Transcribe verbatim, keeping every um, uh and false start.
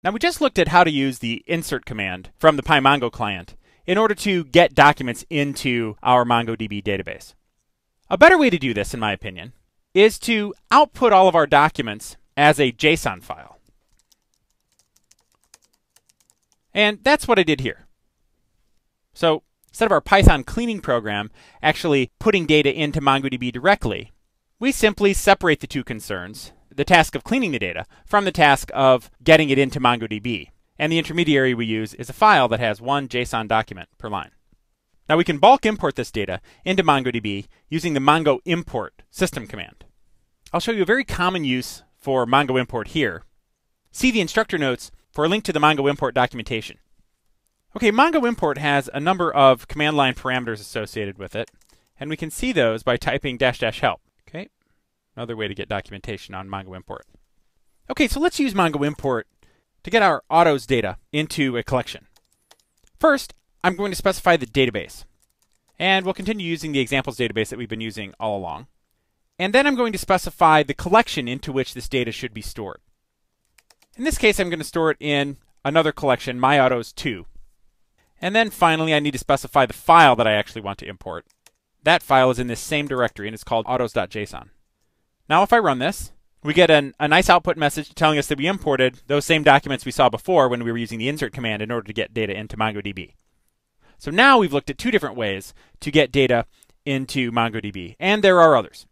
Now we just looked at how to use the insert command from the PyMongo client in order to get documents into our MongoDB database. A better way to do this, in my opinion, is to output all of our documents as a JSON file. And that's what I did here. So instead of our Python cleaning program actually putting data into MongoDB directly, we simply separate the two concerns, the task of cleaning the data from the task of getting it into MongoDB. And the intermediary we use is a file that has one JSON document per line. Now we can bulk import this data into MongoDB using the mongoimport system command. I'll show you a very common use for mongoimport here. See the instructor notes for a link to the mongoimport documentation. Okay, mongoimport has a number of command line parameters associated with it, and we can see those by typing dash dash help. Okay, another way to get documentation on mongoimport. Okay, so let's use mongoimport to get our autos data into a collection. First, I'm going to specify the database, and we'll continue using the examples database that we've been using all along. And then I'm going to specify the collection into which this data should be stored. In this case, I'm going to store it in another collection, myautos two. And then finally, I need to specify the file that I actually want to import. That file is in this same directory, and it's called autos.json. Now if I run this, we get an, a nice output message telling us that we imported those same documents we saw before when we were using the insert command in order to get data into MongoDB. So now we've looked at two different ways to get data into MongoDB, and there are others.